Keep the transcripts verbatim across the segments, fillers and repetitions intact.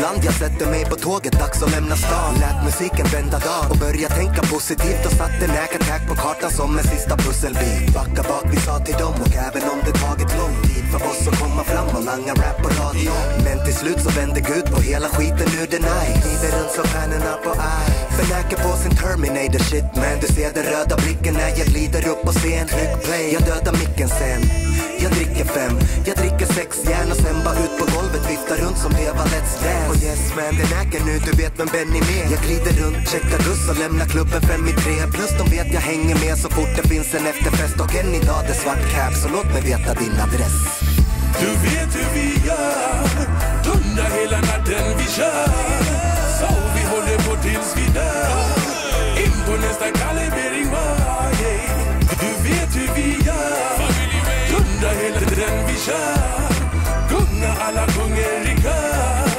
ibland jag sätter mig på tåget, dags att lämna stan. Lät musiken vända dag och börja tänka positivt. Och satte näkattack på kartan som en sista pusselbit. Backa bak, vi sa till dem, och även om det tagit lång tid för oss att komma fram och langa rap på radio. Men till slut så vände Gud på hela skiten ur the night. Glider runt som stjärnorna på eye. Förnäker på sin Terminator shit, man. Du ser den röda blicken när jag glider upp på scen. Tryck play, jag dödar micken sen. Jag dricker fem, jag dricker sex järn och sen bara ut på golvet, viftar runt som det var Let's Dance. Och yes man, den äger nu, du vet vem Benny med. Jag glider runt, checkar buss och lämnar klubben fem i tre. Plus de vet jag hänger med så fort det finns en efterfest. Och än idag det svart cap, så låt mig veta din adress. Du vet hur vi gör, dundrar hela natten vi kör. Så vi håller på tills vi dör, in på nästa kalibrering var, yeah. Du vet hur vi gör, dundrar hela natten vi kör. Gunga alla gånger i kör.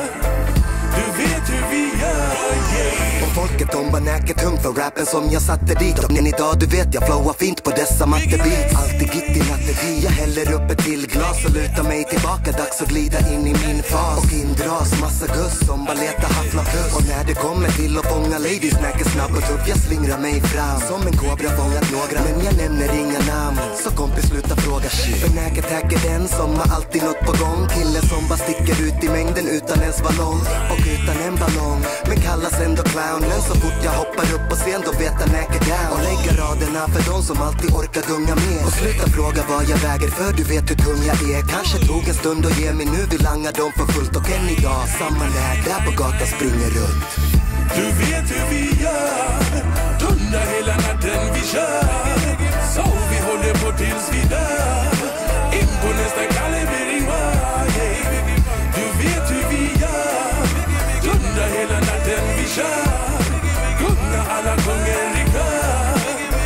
Du vet hur vi gör, yeah. Och folket om bara näker tungt för rappen som jag satte dit. Och idag du vet jag flowar fint på dessa mattebeats. Alltid gitt i nattedi. Jag häller upp ett till glas och lutar mig tillbaka. Dags att glida in i min fas. Och indras massa guss som bara letar haffla plus. Och när det kommer till att fånga ladies näker snabb och tuff, jag slingrar mig fram som en kobra fångat några. Men jag nämner inga namn, så kompis sluta fråga shit. För näkertack är den som har alltid något på gång. Killen som bara sticker ut i mängden utan ens ballong. Och utan en ballong, men kallas ändå clown. Men så fort jag hoppar upp på scen då vet jag näker down. Och lägger raderna för de som alltid orkar gunga med. Och sluta fråga vad jag väger för du vet hur tung jag är. Kanske tog en stund och ge mig nu, vi langar dem för fullt. Och än idag, samma när där på gatan springer runt. Du vet hur vi gör, dundrar hela natten vi kör. Så vi håller på tills vi dör, in på nästa kalibrering var, yeah. Du vet hur vi gör, dundrar hela natten vi kör. Gunga alla gånger i kör.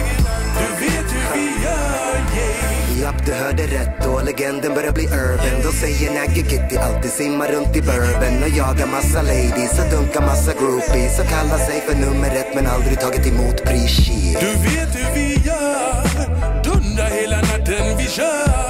Du vet hur vi gör, yeah. Japp, du hörde rätt och legenden börjar bli urban. Då säger Naggy Kitty alltid simma runt i bourbon och jagar massa ladies och dunkar massa groupies och kallar sig för nummer ett men aldrig tagit emot pris. Du vet hur vi gör, dundrar hela natten vi kör.